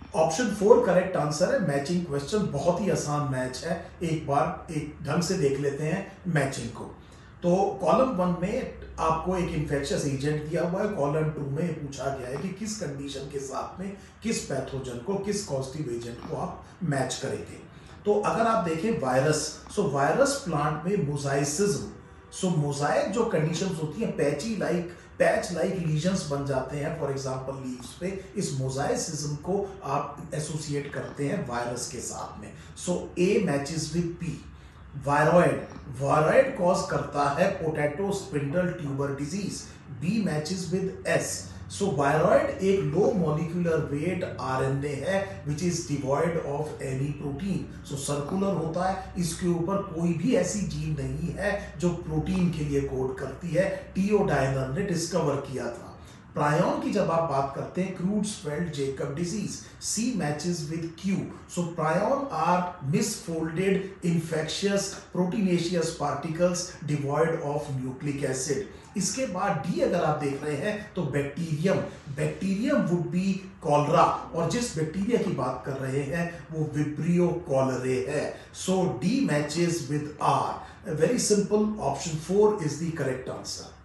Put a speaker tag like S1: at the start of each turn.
S1: Option 4 correct answer है। Matching question बहुत ही आसान मैच है, एक बार एक ढंग से देख लेते हैं मैचिंग को। तो कॉलम 1 में आपको एक इन्फेक्शियस एजेंट दिया हुआ है, कॉलम 2 में पूछा गया है कि किस कंडीशन के साथ में किस पैथोजन को, किस कॉजेटिव एजेंट को आप मैच करेंगे। तो अगर आप देखें वायरस, सो वायरस प्लांट में मोजाइसिज्म, सो मोजाइक जो कंडीशंस होती हैं, पैच लाइक लीजन्स बन जाते हैं फॉर एग्जांपल लीव्स पे, इस मोजाइसिज्म को आप एसोसिएट करते हैं वायरस के साथ में। So A matches with P. Viroid cause करता है potato spindle tuber disease, B matches with S. So viroid एक लो मॉलिक्यूलर वेट आरएनए है which is devoid of any protein. So circular होता है, इसके ऊपर कोई भी ऐसी जीन नहीं है जो प्रोटीन के लिए कोड करती है, टीओ डायनर ने डिस्कवर किया था। प्रायन की जब आप बात करते हैं, Creutzfeldt Jakob disease, C matches with Q. So prion are misfolded infectious proteinaceous particles devoid of nucleic acid. इसके बाद डी अगर आप देख रहे हैं तो बैक्टीरियम वुड बी कॉलरा, और जिस बैक्टीरिया की बात कर रहे हैं वो विब्रियो कॉलरे है। So D matches with R. Very simple, option 4 is the correct answer.